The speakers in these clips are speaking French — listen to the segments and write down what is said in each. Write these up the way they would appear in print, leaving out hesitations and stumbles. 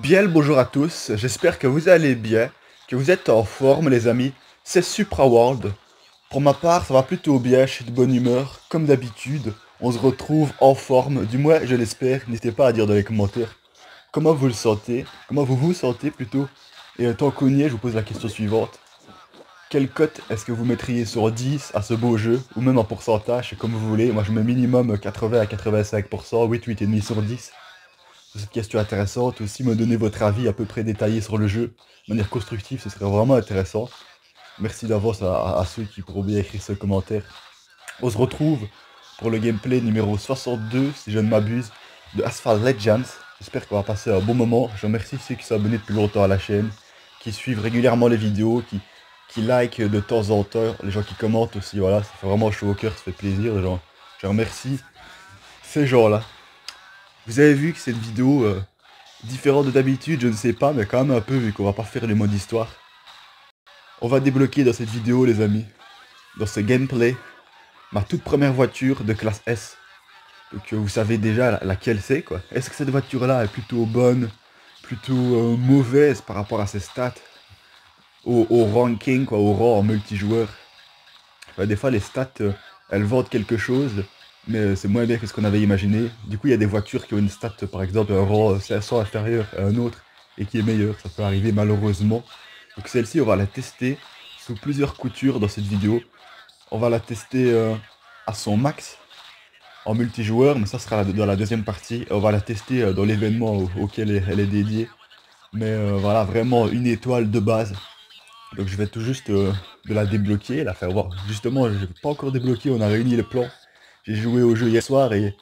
Bien le bonjour à tous, j'espère que vous allez bien, que vous êtes en forme les amis, c'est Supra World. Pour ma part, ça va plutôt bien, je suis de bonne humeur, comme d'habitude, on se retrouve en forme, du moins je l'espère, n'hésitez pas à dire dans les commentaires comment vous le sentez, comment vous vous sentez plutôt. Et tant qu'on y est, je vous pose la question suivante. Quelle cote est-ce que vous mettriez sur 10 à ce beau jeu, ou même en pourcentage, c'est comme vous voulez, moi je mets minimum 80 à 85%, 8, 8,5 sur 10. Cette question intéressante, aussi me donner votre avis à peu près détaillé sur le jeu, de manière constructive, ce serait vraiment intéressant. Merci d'avance à ceux qui pourront bien écrire ce commentaire. On se retrouve pour le gameplay numéro 62, si je ne m'abuse, de Asphalt Legends. J'espère qu'on va passer un bon moment. Je remercie ceux qui sont abonnés depuis longtemps à la chaîne, qui suivent régulièrement les vidéos, qui like de temps en temps, les gens qui commentent aussi, voilà, ça fait vraiment chaud au cœur, ça fait plaisir, les gens. Je remercie ces gens-là. Vous avez vu que c'est une vidéo différente de d'habitude, je ne sais pas, mais quand même un peu vu qu'on va pas faire le mode histoire. On va débloquer dans cette vidéo les amis, dans ce gameplay, ma toute première voiture de classe S. Donc vous savez déjà laquelle c'est quoi. Est-ce que cette voiture là est plutôt bonne, plutôt mauvaise par rapport à ses stats, au ranking quoi, au rang en multijoueur. Des fois les stats elles vendent quelque chose, mais c'est moins bien que ce qu'on avait imaginé. Du coup il y a des voitures qui ont une stat par exemple un rang 500 inférieur à un autre et qui est meilleur, ça peut arriver malheureusement. Donc celle-ci on va la tester sous plusieurs coutures dans cette vidéo. On va la tester à son max en multijoueur, mais ça sera dans la deuxième partie. On va la tester dans l'événement auquel elle est dédiée. Mais voilà, vraiment une étoile de base. Donc je vais tout juste de la débloquer, la faire voir. Justement, je n'ai pas encore débloqué, on a réuni le plan. J'ai joué au jeu hier soir et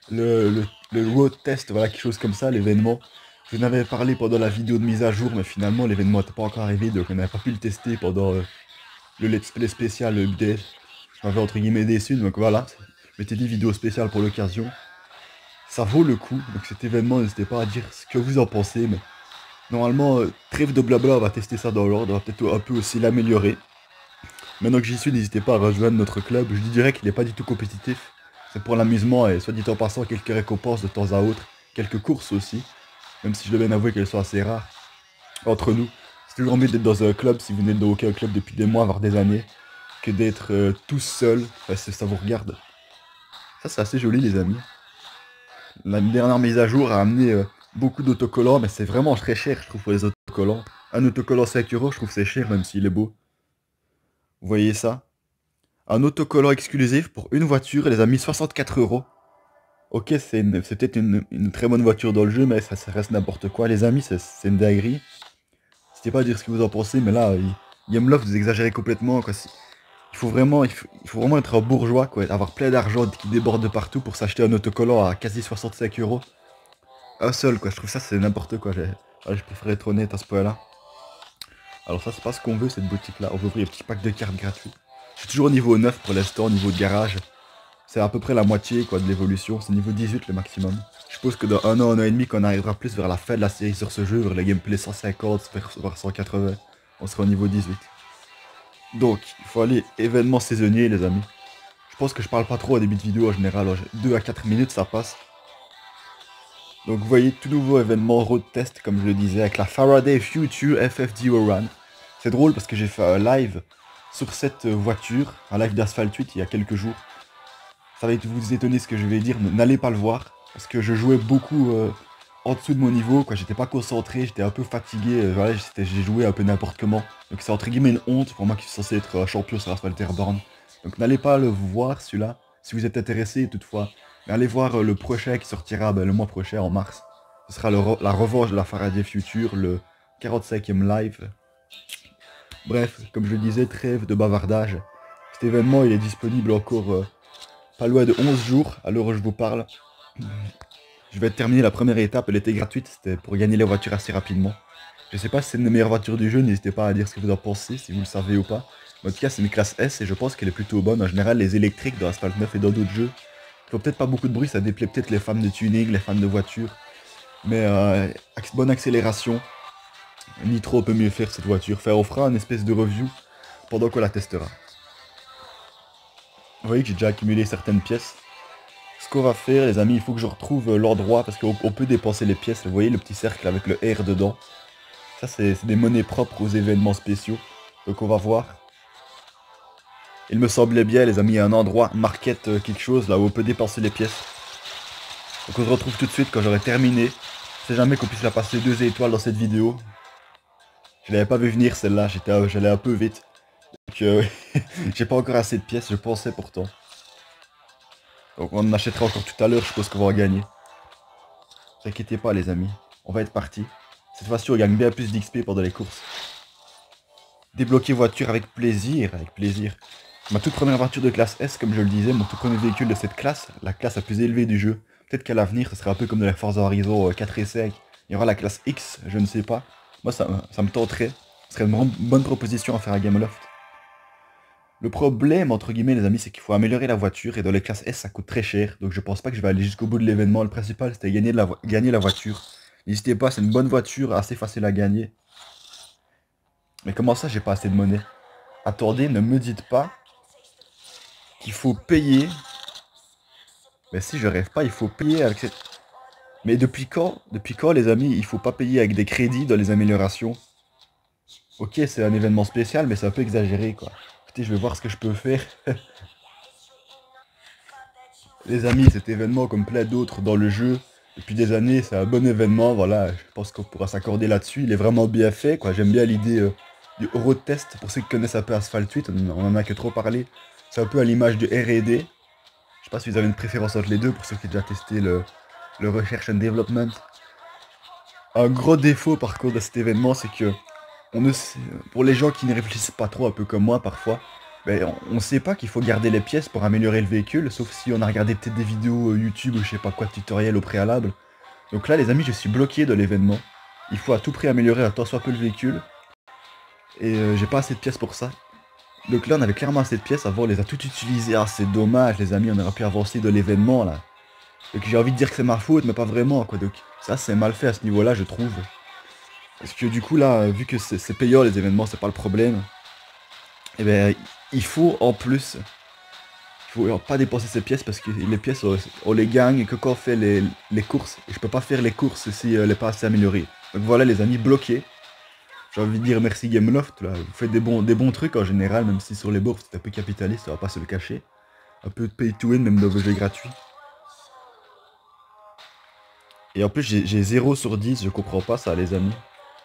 le road test, voilà, quelque chose comme ça, l'événement. Je vous en avais parlé pendant la vidéo de mise à jour, mais finalement l'événement n'était pas encore arrivé, donc on n'avait pas pu le tester pendant le let's play spécial, le update. Je m'avais entre guillemets déçu, donc voilà. Je m'étais dit vidéo spéciale pour l'occasion. Ça vaut le coup, donc cet événement, n'hésitez pas à dire ce que vous en pensez, mais normalement, trêve de blabla, on va tester ça dans l'ordre, on va peut-être un peu aussi l'améliorer. Maintenant que j'y suis, n'hésitez pas à rejoindre notre club, je dirais qu'il n'est pas du tout compétitif. C'est pour l'amusement et soit dit en passant, quelques récompenses de temps à autre, quelques courses aussi, même si je dois bien avouer qu'elles sont assez rares. Entre nous, c'est toujours mieux d'être dans un club si vous n'êtes dans aucun club depuis des mois, voire des années, que d'être tout seul, parce que ça vous regarde. Ça c'est assez joli les amis. La dernière mise à jour a amené beaucoup d'autocollants, mais c'est vraiment très cher je trouve pour les autocollants. Un autocollant 5 euros, je trouve c'est cher même s'il est beau. Vous voyez ça? Un autocollant exclusif pour une voiture, les amis, 64 euros. Ok, c'est peut-être une très bonne voiture dans le jeu, mais ça reste n'importe quoi. Les amis, c'est une dinguerie. N'hésitez pas à dire ce que vous en pensez, mais là, Gameloft, vous exagérez complètement, quoi. Il faut vraiment être un bourgeois, quoi. Avoir plein d'argent qui déborde de partout pour s'acheter un autocollant à quasi 65 euros. Un seul, quoi. Je trouve ça, c'est n'importe quoi. Je préfère être honnête à ce point-là. Alors ça, c'est pas ce qu'on veut, cette boutique-là. On veut ouvrir un petit pack de cartes gratuits. Je suis toujours au niveau 9 pour l'instant, au niveau de garage. C'est à peu près la moitié quoi, de l'évolution, c'est niveau 18 le maximum. Je suppose que dans un an et demi, qu'on arrivera plus vers la fin de la série sur ce jeu, vers le gameplay 150, vers 180, on sera au niveau 18. Donc, il faut aller événements saisonniers les amis. Je pense que je parle pas trop au début de vidéo en général, 2 à 4 minutes ça passe. Donc vous voyez, tout nouveau événement road test comme je le disais, avec la Faraday Future FFDO Run. C'est drôle parce que j'ai fait un live sur cette voiture, un live d'Asphalt 8 il y a quelques jours. Ça va vous étonner ce que je vais dire, n'allez pas le voir. Parce que je jouais beaucoup en dessous de mon niveau, quoi. J'étais pas concentré, j'étais un peu fatigué. Voilà, j'ai joué un peu n'importe comment. Donc c'est entre guillemets une honte pour moi qui suis censé être champion sur Asphalt Airborne. Donc n'allez pas le voir celui-là, si vous êtes intéressé toutefois. Mais allez voir le prochain qui sortira le mois prochain en mars. Ce sera la revanche de la Faraday Future, le 45e live. Bref, comme je le disais, trêve de bavardage. Cet événement il est disponible encore pas loin de 11 jours à l'heure où je vous parle. Je vais terminer la première étape, elle était gratuite, c'était pour gagner les voitures assez rapidement. Je sais pas si c'est une des meilleures voitures du jeu, n'hésitez pas à dire ce que vous en pensez, si vous le savez ou pas. En tout cas, c'est une classe S et je pense qu'elle est plutôt bonne. En général, les électriques dans Asphalt 9 et dans d'autres jeux font peut-être pas beaucoup de bruit, ça déplaît peut-être les fans de tuning, les fans de voitures. Mais bonne accélération. Nitro peut mieux faire cette voiture. On fera une espèce de review pendant qu'on la testera. Vous voyez que j'ai déjà accumulé certaines pièces. Ce qu'on va faire, les amis, il faut que je retrouve l'endroit, parce qu'on peut dépenser les pièces. Vous voyez le petit cercle avec le R dedans. Ça, c'est des monnaies propres aux événements spéciaux. Donc on va voir. Il me semblait bien, les amis, il y a un endroit, market quelque chose, là où on peut dépenser les pièces. Donc on se retrouve tout de suite quand j'aurai terminé. Je sais jamais qu'on puisse la passer 2 étoiles dans cette vidéo. Je l'avais pas vu venir celle-là, j'allais un peu vite. Donc j'ai pas encore assez de pièces, je pensais pourtant. Donc on en achètera encore tout à l'heure, je pense qu'on va en gagner. Ne vous inquiétez pas les amis, on va être parti. Cette fois-ci on gagne bien plus d'XP pendant les courses. Débloquer voiture avec plaisir, avec plaisir. Ma toute première voiture de classe S, comme je le disais, mon tout premier véhicule de cette classe, la classe la plus élevée du jeu. Peut-être qu'à l'avenir, ce sera un peu comme de la Forza Horizon 4 et 5. Il y aura la classe X, je ne sais pas. Moi, ça me tenterait. Ce serait une bonne proposition à faire à Gameloft. Le problème, entre guillemets, les amis, c'est qu'il faut améliorer la voiture. Et dans les classes S, ça coûte très cher. Donc je pense pas que je vais aller jusqu'au bout de l'événement. Le principal, c'était gagner la voiture. N'hésitez pas, c'est une bonne voiture, assez facile à gagner. Mais comment ça, j'ai pas assez de monnaie? Attendez, ne me dites pas qu'il faut payer. Mais si je rêve pas, il faut payer avec cette... Mais depuis quand, les amis, il faut pas payer avec des crédits dans les améliorations? Ok, c'est un événement spécial, mais c'est un peu exagéré, quoi. Écoutez, je vais voir ce que je peux faire. Les amis, cet événement, comme plein d'autres dans le jeu, depuis des années, c'est un bon événement, voilà. Je pense qu'on pourra s'accorder là-dessus. Il est vraiment bien fait, quoi. J'aime bien l'idée du road test. Pour ceux qui connaissent un peu Asphalt 8, on en a que trop parlé. C'est un peu à l'image de R&D. Je sais pas si vous avez une préférence entre les deux, pour ceux qui ont déjà testé le Research and Development. Un gros défaut par contre de cet événement, c'est que on ne sait- pour les gens qui ne réfléchissent pas trop, un peu comme moi parfois, ben, on sait pas qu'il faut garder les pièces pour améliorer le véhicule, sauf si on a regardé peut-être des vidéos YouTube ou je sais pas quoi de tutoriel au préalable. Donc là les amis, je suis bloqué de l'événement. Il faut à tout prix améliorer un tant soit peu le véhicule. Et j'ai pas assez de pièces pour ça. Donc là on avait clairement assez de pièces, avant on les a toutes utilisées. Ah c'est dommage les amis, on aurait pu avancer de l'événement là. Donc j'ai envie de dire que c'est ma faute, mais pas vraiment quoi. Donc ça c'est mal fait à ce niveau-là je trouve. Parce que du coup là, vu que c'est payant les événements, c'est pas le problème. Et ben il faut en plus, il faut pas dépenser ces pièces parce que les pièces on les gagne que quand on fait les courses. Et je peux pas faire les courses si elle est pas assez améliorée. Donc voilà les amis bloqués. J'ai envie de dire merci Gameloft, là. Vous faites des bons trucs en général, même si sur les bourses c'est un peu capitaliste, on va pas se le cacher. Un peu de pay to win, même dans vos jeux gratuits. Et en plus j'ai 0 sur 10, je comprends pas ça les amis.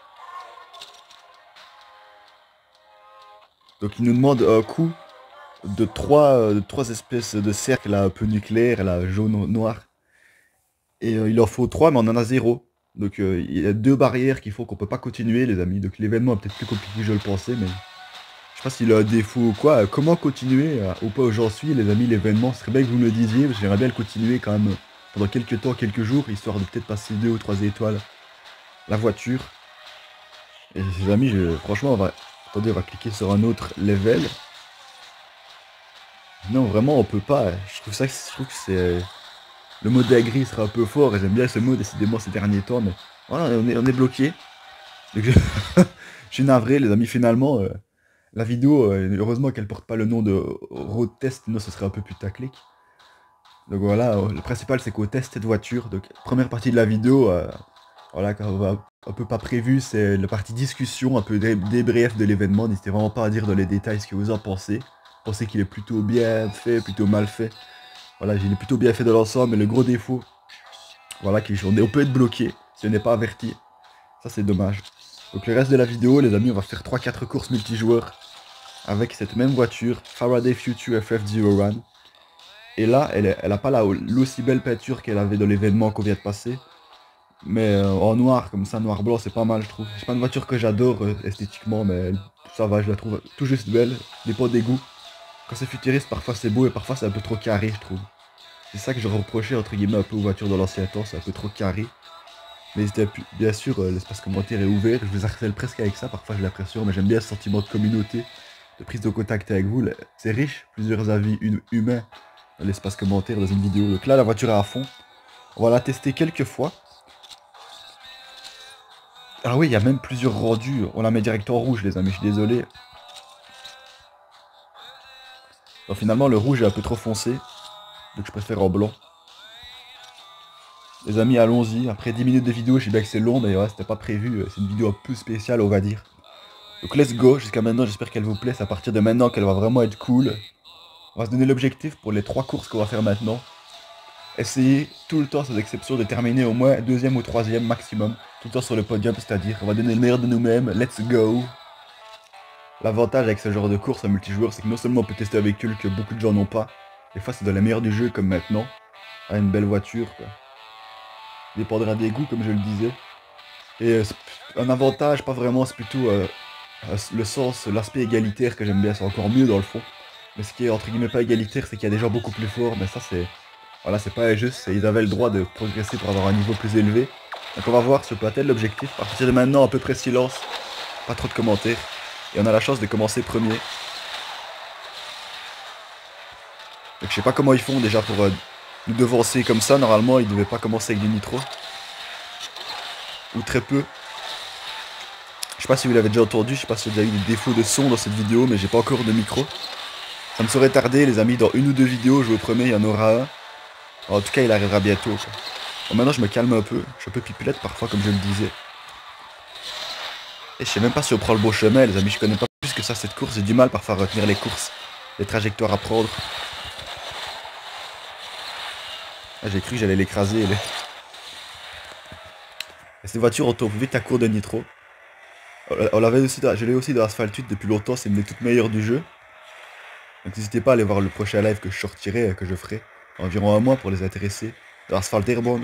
Donc il nous demande un coup de trois espèces de cercles là, un peu nucléaires, là, jaune, noir. Et il en faut 3, mais on en a 0. Donc il y a 2 barrières qui font qu'on peut pas continuer, les amis. Donc l'événement est peut-être plus compliqué que je le pensais, mais je sais pas s'il a un défaut ou quoi. Comment continuer au pas où j'en suis, les amis, l'événement? Ce serait bien que vous me le disiez, parce que j'aimerais bien le continuer quand même pendant quelques temps, quelques jours, histoire de peut-être passer 2 ou 3 étoiles la voiture. Et les amis, franchement, attendez, on va cliquer sur un autre level. Non, vraiment, on peut pas. Je trouve que c'est... Le mode agri sera un peu fort, et j'aime bien ce mot, décidément, ces derniers temps, mais... Voilà, on est bloqué. Donc, je suis navré, les amis, finalement, la vidéo, heureusement qu'elle porte pas le nom de Road Test, sinon ce serait un peu putaclic. Donc voilà, le principal, c'est qu'on teste cette voiture. Donc, première partie de la vidéo, voilà, quand on va un peu pas prévu, c'est la partie discussion, un peu débrief de l'événement. N'hésitez vraiment pas à dire dans les détails ce que vous en pensez. Pensez qu'il est plutôt bien fait, plutôt mal fait. Voilà, il est plutôt bien fait dans l'ensemble, mais le gros défaut, voilà, on peut être bloqué si on n'est pas averti. Ça, c'est dommage. Donc le reste de la vidéo, les amis, on va faire 3-4 courses multijoueurs avec cette même voiture, Faraday Future FF01. Et là, elle a pas l'aussi belle peinture qu'elle avait dans l'événement qu'on vient de passer. Mais en noir, comme ça, noir-blanc, c'est pas mal, je trouve. C'est pas une voiture que j'adore esthétiquement, mais ça va, je la trouve tout juste belle. Dépend des goûts. Quand c'est futuriste, parfois c'est beau et parfois c'est un peu trop carré, je trouve. C'est ça que je reprochais entre guillemets un peu aux voitures de l'ancien temps, c'est un peu trop carré. Mais bien sûr, l'espace commentaire est ouvert, je vous harcèle presque avec ça, parfois j'ai l'impression, mais j'aime bien ce sentiment de communauté, de prise de contact avec vous. C'est riche, plusieurs avis humains dans l'espace commentaire dans une vidéo. Donc là, la voiture est à fond. On va la tester quelques fois. Ah oui, il y a même plusieurs rendus. On la met direct en rouge, les amis, je suis désolé. Donc finalement, le rouge est un peu trop foncé, donc je préfère en blanc. Les amis, allons-y. Après 10 minutes de vidéo, je sais bien que c'est long, mais ouais, c'était pas prévu. C'est une vidéo un peu spéciale, on va dire. Donc let's go. Jusqu'à maintenant, j'espère qu'elle vous plaît. C'est à partir de maintenant qu'elle va vraiment être cool. On va se donner l'objectif pour les 3 courses qu'on va faire maintenant. Essayer tout le temps, sans exception, de terminer au moins deuxième ou troisième maximum. Tout le temps sur le podium, c'est-à-dire on va donner le meilleur de nous-mêmes. Let's go. L'avantage avec ce genre de course en multijoueur, c'est que non seulement on peut tester un véhicule que beaucoup de gens n'ont pas. Des fois, c'est dans les meilleurs du jeu, comme maintenant. Ah, une belle voiture, quoi. Dépendra des goûts, comme je le disais. Et un avantage, pas vraiment, c'est plutôt le sens, l'aspect égalitaire que j'aime bien. C'est encore mieux dans le fond. Mais ce qui est entre guillemets pas égalitaire, c'est qu'il y a des gens beaucoup plus forts. Mais ça, c'est... Voilà, c'est pas juste. Ils avaient le droit de progresser pour avoir un niveau plus élevé. Donc on va voir si on peut atteindre l'objectif. À partir de maintenant, à peu près silence. Pas trop de commentaires. Et on a la chance de commencer premier. Donc je sais pas comment ils font déjà pour nous devancer comme ça. Normalement, ils devaient pas commencer avec du nitro. Ou très peu. Je sais pas si vous l'avez déjà entendu, je sais pas si vous avez eu des défauts de son dans cette vidéo, mais j'ai pas encore de micro. Ça me saurait tarder, les amis, dans une ou deux vidéos, je vous promets, il y en aura un. En tout cas, il arrivera bientôt, quoi. Bon, maintenant, je me calme un peu. Je suis un peu pipelette parfois, comme je le disais. Et je sais même pas si on prend le bon chemin, les amis. Je connais pas plus que ça cette course. J'ai du mal parfois à retenir les courses, les trajectoires à prendre. Ah, j'ai cru que j'allais l'écraser. Et cette voiture, on tourne vite à court de nitro. On l'avait aussi, je l'ai aussi dans Asphalt 8 depuis longtemps, c'est une des toutes meilleures du jeu. Donc n'hésitez pas à aller voir le prochain live que je sortirai, que je ferai, environ un mois pour les intéresser. Dans Asphalt Airborne.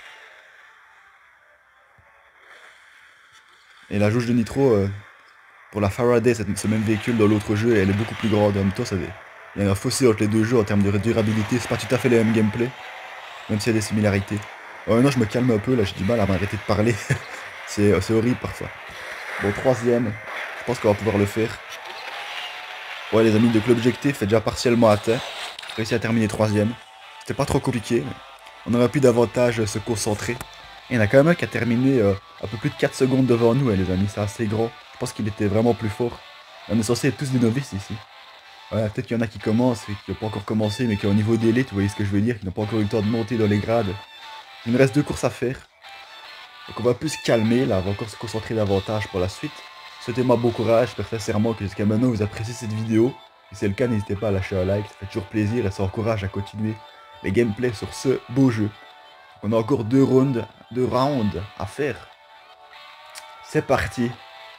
Et la jauge de nitro, pour la Faraday, ce même véhicule dans l'autre jeu, elle est beaucoup plus grande. En même temps, il y a un fossé entre les deux jeux en termes de durabilité. C'est pas tout à fait les mêmes gameplay, même s'il y a des similarités. Maintenant, je me calme un peu, là, j'ai du mal à m'arrêter de parler. C'est horrible parfois. Bon, troisième, je pense qu'on va pouvoir le faire. Ouais, les amis, donc l'objectif est déjà partiellement atteint. J'ai réussi à terminer troisième. C'était pas trop compliqué. On aurait pu davantage se concentrer. Et il y en a quand même un qui a terminé un peu plus de 4 secondes devant nous, hein, les amis. C'est assez grand. Je pense qu'il était vraiment plus fort. On est censé être tous des novices ici. Ouais, peut-être qu'il y en a qui commencent et qui n'ont pas encore commencé, mais qui sont au niveau d'élite, vous voyez ce que je veux dire, qui n'ont pas encore eu le temps de monter dans les grades. Il me reste 2 courses à faire. Donc on va plus se calmer, là, on va encore se concentrer davantage pour la suite. Souhaitez-moi bon courage, j'espère sincèrement que jusqu'à maintenant vous appréciez cette vidéo. Si c'est le cas, n'hésitez pas à lâcher un like, ça fait toujours plaisir et ça encourage à continuer les gameplays sur ce beau jeu. On a encore 2 rounds à faire. C'est parti.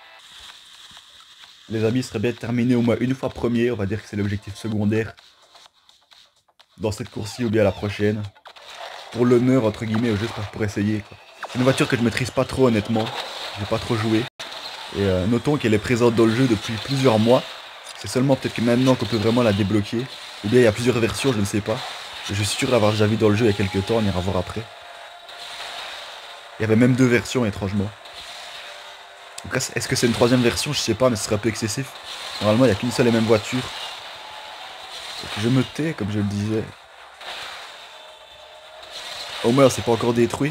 Les amis, ce serait bien de terminer au moins une fois premier, on va dire que c'est l'objectif secondaire. Dans cette course-ci ou bien la prochaine. Pour l'honneur, entre guillemets, juste pour essayer, quoi. C'est une voiture que je maîtrise pas trop honnêtement, j'ai pas trop joué. Et notons qu'elle est présente dans le jeu depuis plusieurs mois. C'est seulement peut-être que maintenant qu'on peut vraiment la débloquer. Ou bien il y a plusieurs versions, je ne sais pas. Je suis sûr d'avoir déjà vu dans le jeu il y a quelques temps, on ira voir après. Il y avait même 2 versions étrangement. Donc est-ce que c'est une troisième version? Je sais pas, mais ce serait un peu excessif. Normalement il n'y a qu'une seule et même voiture. Donc je me tais comme je le disais. Au moins c'est pas encore détruit.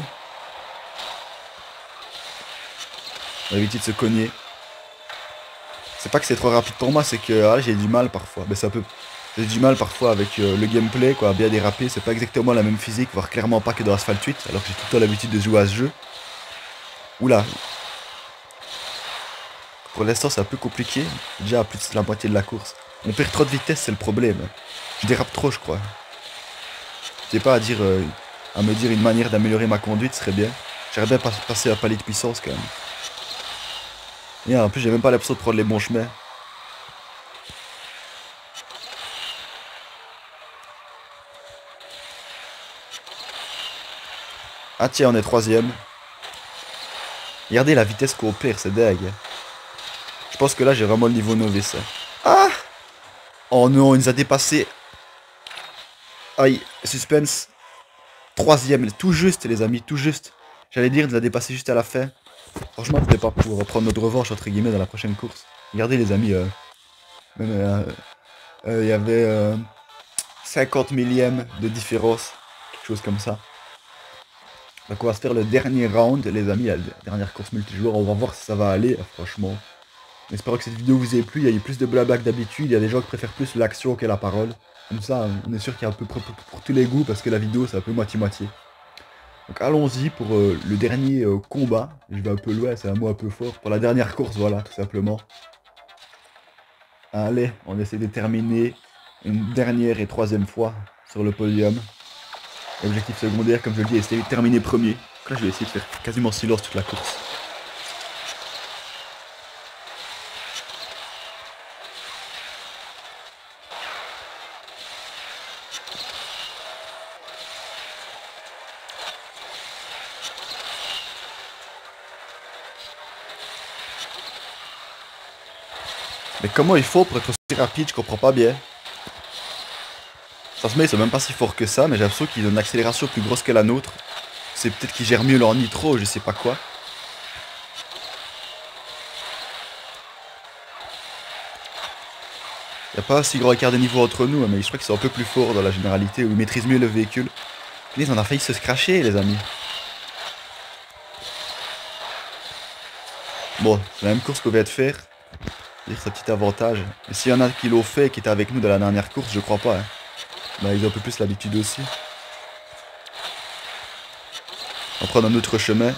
On va éviter de se cogner. C'est pas que c'est trop rapide pour moi, c'est que j'ai du mal parfois. Mais ça peut... J'ai du mal parfois avec le gameplay, quoi, à bien déraper. C'est pas exactement la même physique, voire clairement pas que dans Asphalt 8, alors que j'ai tout le temps l'habitude de jouer à ce jeu. Oula. Pour l'instant c'est un peu compliqué. Déjà à plus de la moitié de la course. On perd trop de vitesse, c'est le problème. Je dérape trop, je crois. Je sais pas à me dire une manière d'améliorer ma conduite, ce serait bien. J'aimerais bien passer à palier de puissance quand même. Et en plus j'ai même pas l'impression de prendre les bons chemins. Ah tiens, on est troisième. Regardez la vitesse qu'on perd, c'est dingue. Je pense que là j'ai vraiment le niveau novice. Ah! Oh non, il nous a dépassé. Aïe, suspense. Troisième, tout juste les amis, tout juste. J'allais dire, il nous a dépassé juste à la fin. Franchement, c'était pas pour reprendre notre revanche entre guillemets dans la prochaine course. Regardez les amis, il y avait 50 millièmes de différence, quelque chose comme ça. Donc on va se faire le dernier round, les amis, la dernière course multijoueur. On va voir si ça va aller, franchement. J'espère que cette vidéo vous ait plu. Il y a eu plus de blabla que d'habitude. Il y a des gens qui préfèrent plus l'action que la parole. Comme ça, on est sûr qu'il y a un peu pour tous les goûts parce que la vidéo c'est un peu moitié-moitié. Donc allons-y pour le dernier combat. Je vais un peu loin, c'est un mot un peu fort. Pour la dernière course, voilà, tout simplement. Allez, on essaie de terminer une dernière et troisième fois sur le podium. Objectif secondaire, comme je le dis, essayer de terminer premier. Donc là, je vais essayer de faire quasiment silence toute la course. Mais comment il faut pour être aussi rapide, je comprends pas bien. Ça se met, ils sont même pas si forts que ça, mais j'ai l'impression qu'ils ont une accélération plus grosse que la nôtre. C'est peut-être qu'ils gèrent mieux leur nitro, je sais pas quoi. Y a pas si grand écart de niveau entre nous, mais je crois qu'ils sont un peu plus forts dans la généralité, ou ils maîtrisent mieux le véhicule. Ils en a failli se scratcher, les amis. Bon, c'est la même course qu'on vient de faire. Dire sa petit avantage. Et s'il y en a qui l'ont fait, qui étaient avec nous dans la dernière course, je crois pas. Hein. Bah, ils ont un peu plus l'habitude aussi. On va prendre un autre chemin.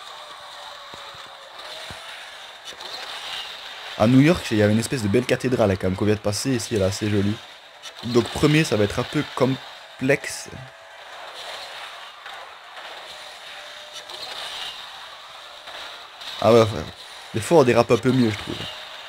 À New York, il y avait une espèce de belle cathédrale quand même qu'on vient de passer. Ici, elle est assez jolie. Donc premier, ça va être un peu complexe. Ah ouais, frère. Des fois, on dérape un peu mieux, je trouve.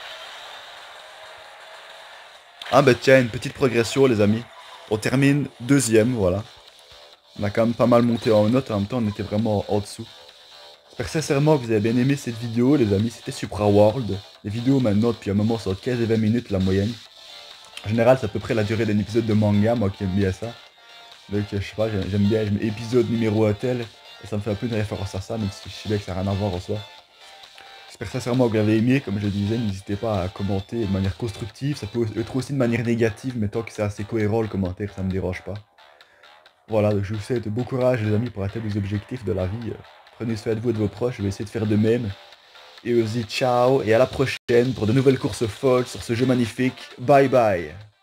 Ah bah tiens, une petite progression, les amis. On termine deuxième, voilà. On a quand même pas mal monté en note, en même temps, on était vraiment en dessous. J'espère sincèrement que vous avez bien aimé cette vidéo, les amis. C'était Supra World. Les vidéos maintenant, depuis un moment, sont 15 et 20 minutes la moyenne. En général, c'est à peu près la durée d'un épisode de manga, moi qui aime bien ça. Donc, je sais pas, j'aime bien, épisode numéro un tel. Et ça me fait un peu une référence à ça, même si je sais bien que ça n'a rien à voir en soi. J'espère sincèrement que vous l'avez aimé, comme je disais, n'hésitez pas à commenter de manière constructive. Ça peut être aussi de manière négative, mais tant que c'est assez cohérent le commentaire, ça me dérange pas. Voilà, donc je vous souhaite bon courage les amis pour atteindre vos objectifs de la vie. Prenez soin de vous et de vos proches, je vais essayer de faire de même. Et aussi ciao et à la prochaine pour de nouvelles courses folles sur ce jeu magnifique. Bye bye.